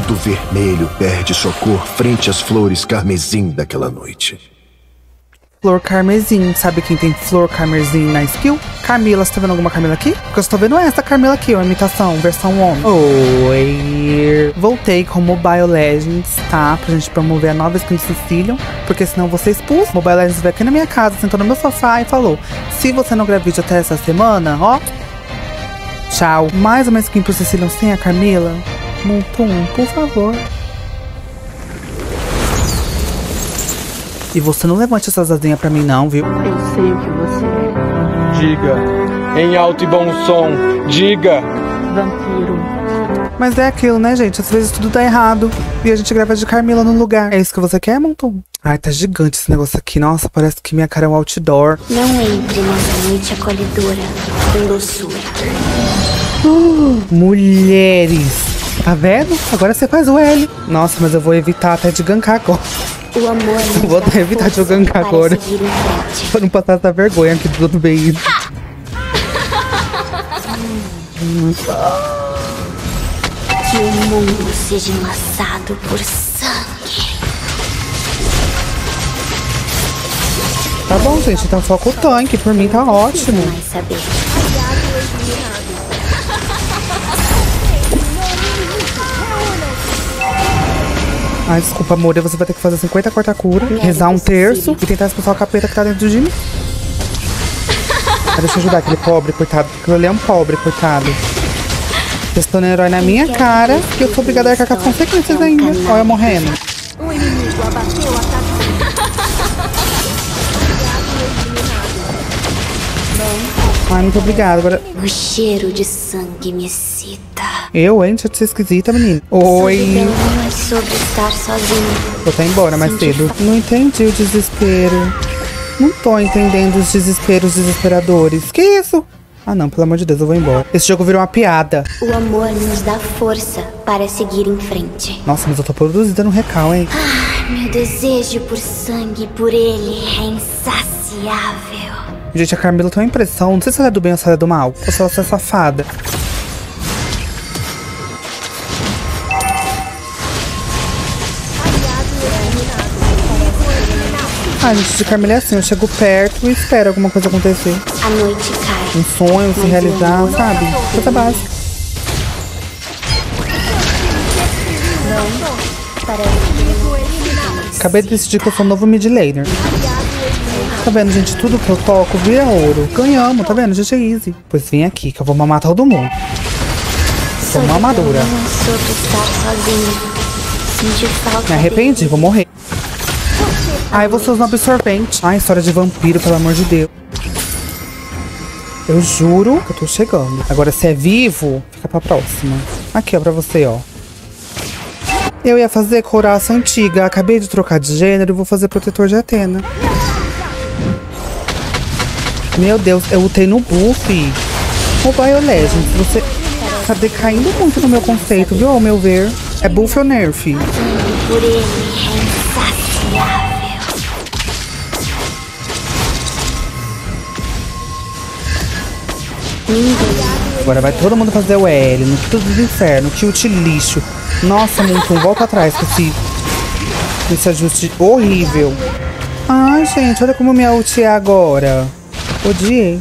Tudo vermelho perde sua cor frente às flores carmesim daquela noite. Flor carmesim. Sabe quem tem flor carmesim na skill? Camila. Você tá vendo alguma Camila aqui? Porque eu estou vendo essa Camila aqui, ó. Imitação, versão homem. Oi. Voltei com Mobile Legends, tá? Pra gente promover a nova skin do Sicilian. Porque senão eu vou ser expulso. Mobile Legends veio aqui na minha casa, sentou no meu sofá e falou: se você não grava vídeo até essa semana, ó, tchau. Mais uma skin pro Sicilian sem a Camila? Montum, por favor. E você não levante essas asinhas pra mim não, viu? Eu sei o que você é. Diga, em alto e bom som, diga. Vampiro. Mas é aquilo, né, gente? Às vezes tudo dá errado. E a gente grava de Camila no lugar. É isso que você quer, Montum? Ai, tá gigante esse negócio aqui. Nossa, parece que minha cara é um outdoor. Não entre nessa noite acolhedora com doçura. Mulheres. Tá vendo? Agora você faz o L. Nossa, mas eu vou evitar até de gankar agora. O amor nos Vou dá até evitar de eu força gankar para agora. seguir em frente. Pra não passar essa vergonha aqui do outro veículo. Que o mundo seja enlaçado por sangue. Tá bom, gente. Então foca o tanque. Por mim tá ótimo. Mais saber. Ai, desculpa, amor. Você vai ter que fazer 50 corta-cura, rezar um terço e tentar expulsar o capeta que tá dentro de mim. Ah, deixa eu ajudar aquele pobre, coitado. Porque ele é um pobre, coitado. Testando herói na minha cara que eu sou obrigada a arcar com as consequências ainda. Olha eu morrendo. Um inimigo abateu o ataque. Ai, muito obrigada. Agora O cheiro de sangue me excita. eu, hein? Deixa eu ser esquisita, menina. Oi. Solidão não é sobre estar sozinho. Vou até embora mais cedo. Não entendi o desespero. Não tô entendendo os desesperos desesperadores. Que isso? Ah, não, pelo amor de Deus, eu vou embora. Esse jogo virou uma piada. O amor nos dá força para seguir em frente. Nossa, mas eu tô produzida no recal, hein? Meu desejo por sangue, por ele, é insaciável. Gente, a Camila tem uma impressão. Não sei se ela é do bem ou se ela é do mal. Ou se ela é safada. Ai, gente, de Camila é assim. Eu chego perto e espero alguma coisa acontecer. A noite cai. Um sonho se realizar, sabe? Coisa básica. Acabei de decidir que eu sou o novo mid laner. Tá vendo, gente? Tudo que eu toco vira ouro. Ganhamos, tá vendo? Gente, é easy. Pois vem aqui, que eu vou mamar todo mundo. Sou uma amadora. Não é sobre estar sozinho. Sentir falta Me arrependi, vou morrer. Ai, você usa um absorvente. Ai, história de vampiro, pelo amor de Deus. Eu juro que eu tô chegando. Agora, se é vivo, fica pra próxima. Aqui, ó, pra você, ó. Eu ia fazer couraça antiga. Acabei de trocar de gênero e vou fazer protetor de Atena. Meu Deus, eu lutei no buff. Mobile Legends, você tá decaindo muito no meu conceito, viu? Ao meu ver. É buff ou nerf? por ele, é insaciável. Agora vai todo mundo fazer o L, no tudo do inferno, tilt lixo. Nossa, Montum, volta atrás com esse ajuste horrível. Ai, gente, olha como minha ult é agora. Odiei.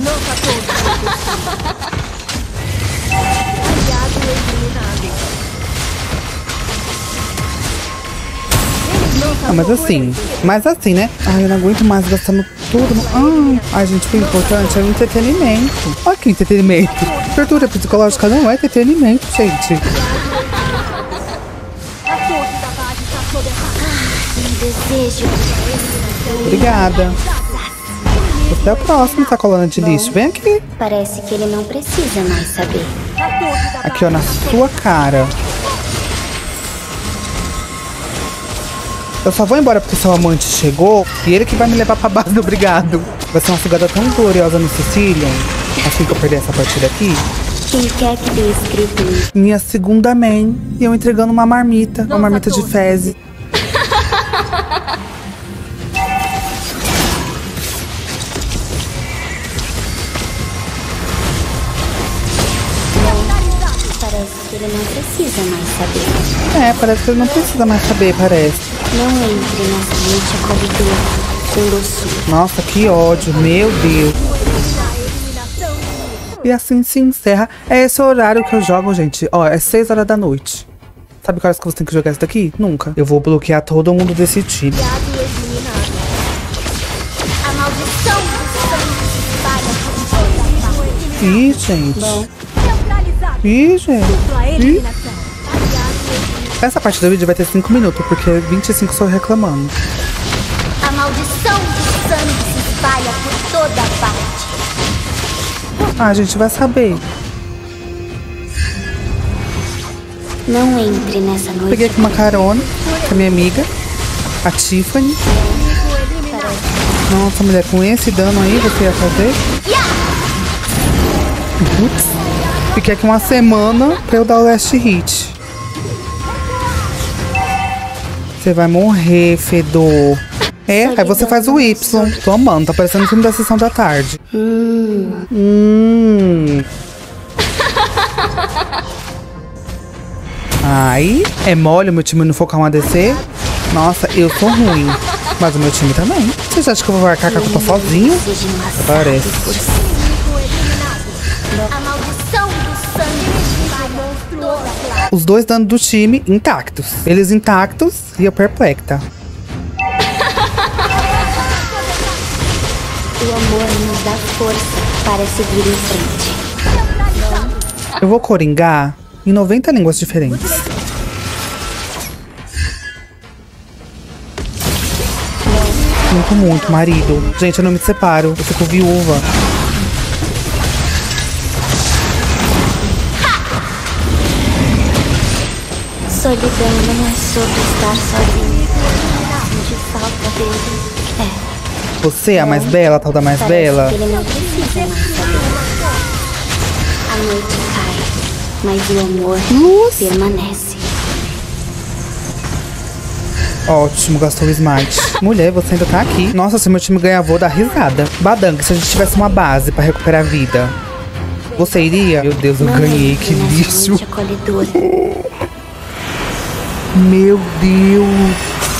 Ah, mas assim, né? Ai, eu não aguento mais gastando tudo. Ai, gente, o importante é o entretenimento. Olha que entretenimento. Tortura psicológica não é entretenimento, gente. Obrigada. Até a próxima, sacolona de lixo. Vem aqui. Parece que ele não precisa mais saber. Aqui, ó, na sua cara. Eu só vou embora porque seu amante chegou e ele que vai me levar pra base do obrigado. Vai ser uma fugada tão gloriosa no Sicilian. Assim que eu perder essa partida aqui. Quem quer que tenha escrito Minha segunda main. E eu entregando uma marmita de fezes. parece que ele Ele não precisa mais saber. É, parece que ele não precisa mais saber, parece. Não entre nessa noite acolhedora com doçura. Nossa, que ódio, meu Deus. E assim se encerra. É esse horário que eu jogo, gente. Ó, é 6 horas da noite. Sabe que horas que você tem que jogar isso daqui? Nunca. Eu vou bloquear todo mundo desse time. A maldição do sangue se espalha por toda parte. Ih, gente. Ih, gente. Ih. Essa parte do vídeo vai ter 5 minutos, porque 25 só reclamando. A maldição do sangue se espalha por toda parte. Ah, a gente vai saber. Não entre nessa noite. Peguei aqui uma carona com a minha amiga, a Tiffany. Nossa, mulher, com esse dano aí você ia fazer? Putz. Fiquei aqui uma semana pra eu dar o last hit. Você vai morrer, fedor. É, aí você faz o Y. Tô amando, tá parecendo o filme da sessão da tarde. Aí, é mole o meu time não focar um ADC? Nossa, eu sou ruim. Mas o meu time também. Vocês acham que eu vou marcar com a culpa sozinho? Parece. A maldição do sangue se espalha por toda parte. Os dois dando do time intactos. Eles intactos e eu perplexa. O amor nos dá força para seguir em frente. Eu vou coringar em 90 línguas diferentes. Sinto muito, marido. Gente, eu não me separo. Eu fico viúva. Solidão não é sobre estar sozinho. Sentir falta dele. Você é a mais bela, a tal da mais bela? Ele não precisa mais saber. A noite cai, mas o amor permanece. Ótimo, gastou o smite. Mulher, você ainda tá aqui. Nossa, se meu time ganhar, vou dar risada. Badang, se a gente tivesse uma base pra recuperar a vida, você iria? Meu Deus, eu ganhei, que lixo. Meu Deus.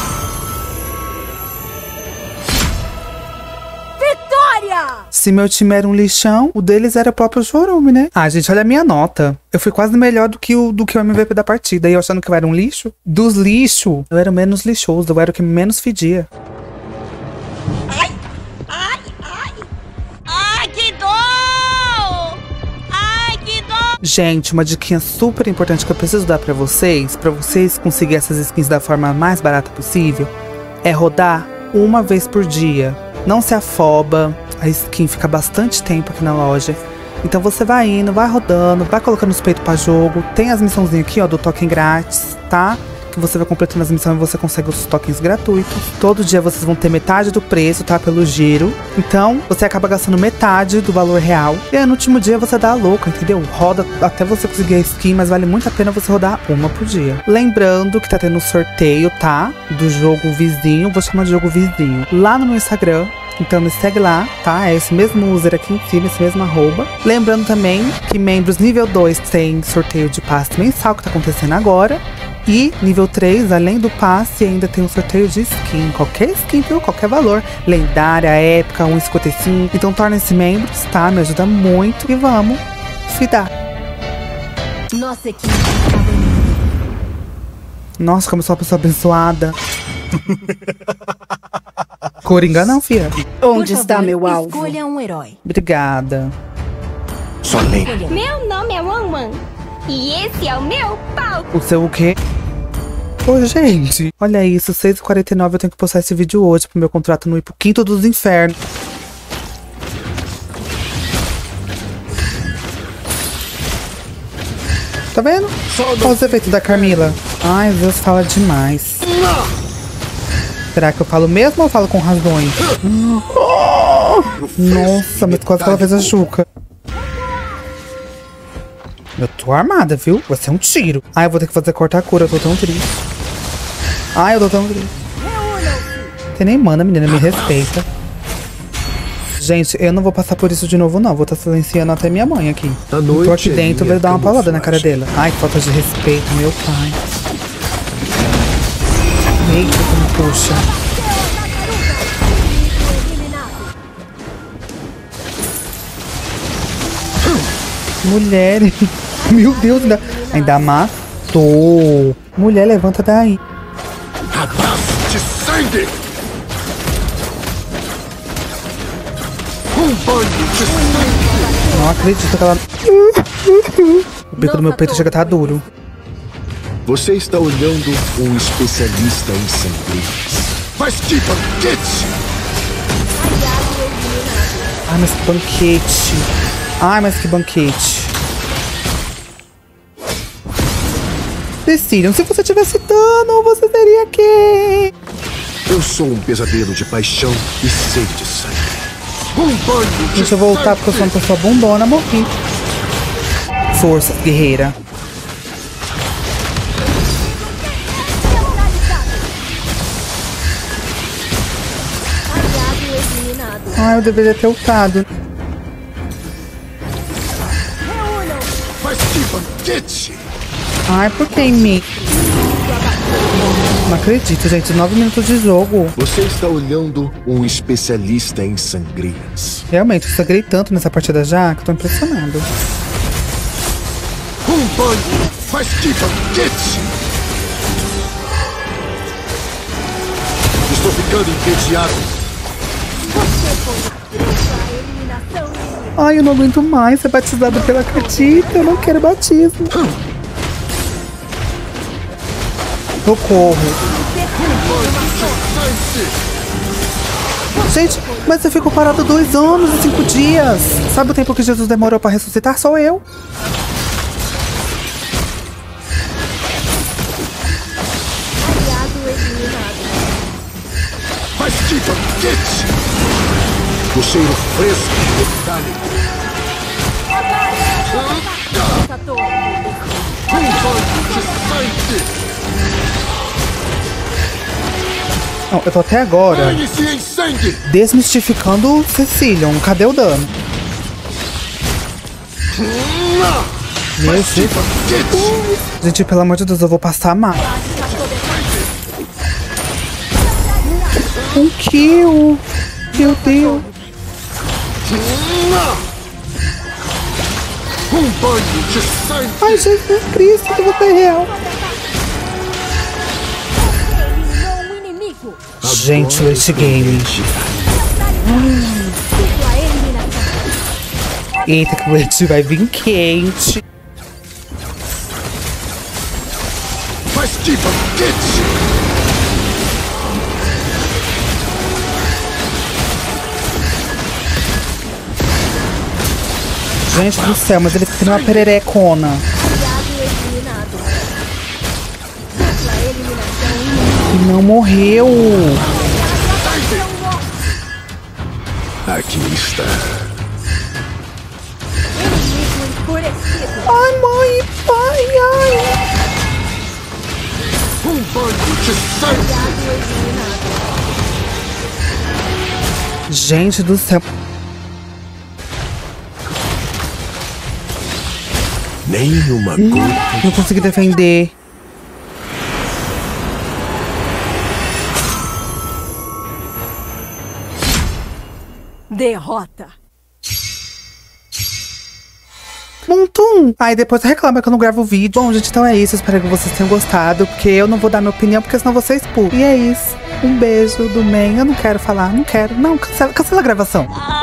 Se meu time era um lixão, o deles era o próprio Chorume, né? Ah, gente, olha a minha nota. Eu fui quase melhor do que o MVP da partida. E eu achando que eu era um lixo. Dos lixos, eu era o menos lixoso. Eu era o que menos fedia. Ai, ai, ai. Ai, que dor! Ai, que dor! Gente, uma diquinha super importante que eu preciso dar pra vocês conseguirem essas skins da forma mais barata possível, é rodar uma vez por dia. Não se afoba. A skin fica bastante tempo aqui na loja. Então você vai indo, vai rodando, vai colocando os peitos pra jogo. Tem as missãozinhas aqui, ó, do token grátis, tá? Que você vai completando as missões e você consegue os tokens gratuitos. Todo dia vocês vão ter metade do preço, tá? Pelo giro. Então, você acaba gastando metade do valor real. E aí, no último dia, você dá a louca, entendeu? Roda até você conseguir a skin, mas vale muito a pena você rodar uma por dia. Lembrando que tá tendo sorteio, tá? Do jogo vizinho, vou chamar de jogo vizinho. Lá no meu Instagram. Então me segue lá, tá? É esse mesmo user aqui em cima, esse mesmo @. Lembrando também que membros nível 2 tem sorteio de passe mensal que tá acontecendo agora. E nível 3, além do passe, ainda tem um sorteio de skin. Qualquer skin, viu? Qualquer valor. Lendária, épica, 1,55. Então tornem-se membros, tá? Me ajuda muito. E vamos fidar. Nossa equipe. Nossa, como eu sou uma pessoa abençoada. Coringa não, fia. Onde está meu alvo? Escolha um herói. Obrigada. Solene. Meu nome é Wan e esse é o meu palco. O seu o quê? Ô, gente, olha isso, 6h49, eu tenho que postar esse vídeo hoje pro meu contrato não ir pro quinto dos infernos. Tá vendo? Olha os efeitos da Camila. Ai, Deus, fala demais. Será que eu falo mesmo ou eu falo com razões? Nossa, mas quase que ela fez a Juca. Eu tô armada, viu? Vai ser um tiro. Ai, eu vou ter que fazer cortar a cura, eu tô tão triste. Ai, eu tô tão triste. Você nem manda, menina, me respeita. Gente, eu não vou passar por isso de novo, não. Vou estar silenciando até minha mãe aqui. A noite tô aqui dentro, vou dar uma paulada na cara camuflagem. dela. Ai, que falta de respeito, meu pai. Eita, como puxa. Mulher. Meu Deus, ainda matou. Mulher, levanta daí. Abraço de sangue! Um banho de sangue! Não acredito que ela... O bico do meu peito chega a estar duro. Você está olhando um especialista em sangrias. Mas que banquete! Ai, mas que banquete. Ai, mas que banquete. Decidam, se você tivesse dano, você seria quem? Eu sou um pesadelo de paixão e sede de sangue. Um banho de Deixa eu voltar porque eu sou uma pessoa bundona, morri. Força, guerreira. Ai, eu deveria ter ultado. Mas que banquete! Ai, por que em mim? Não acredito, gente. 9 minutos de jogo. Você está olhando um especialista em sangrias. Realmente, eu sangrei tanto nessa partida já que eu tô impressionado. Um banho! Mas que banquete! Estou ficando entediado. Ai, eu não aguento mais ser batizado pela Catita. Eu não quero batismo. Socorro. Gente, mas você ficou parado 2 anos e 5 dias. Sabe o tempo que Jesus demorou pra ressuscitar? Sou eu. Mas que banquete! O cheiro fresco de carne. Um banho de sangue! Não, eu tô até agora Banhe-se em sangue! desmistificando o Cecilion. Cadê o dano? Meu Mas que Deus. banquete! Gente, pelo amor de Deus, eu vou passar mal. Um kill. Meu Deus. Um banho de sangue! Ai, Jesus Cristo, que você é real. Eliminou um inimigo. Gente, o late game. Dupla eliminação. Eita, que o late vai vir quente. Mas que banquete! Gente do céu, mas ele tem uma pererecona. Aliado eliminado. Dupla eliminação. E não morreu. Aqui está. Inimigo enfurecido. Ai, mãe, pai, ai. Um banho de sangue! Aliado eliminado. Gente do céu. Nenhuma gota. Não consegui defender. Derrota. Montum. Aí depois reclama que eu não gravo o vídeo. Bom, gente, então é isso. Espero que vocês tenham gostado. Porque eu não vou dar minha opinião, porque senão vocês expulsam. E é isso. Um beijo do Men. Eu não quero falar. Não quero. Não, cancela a gravação.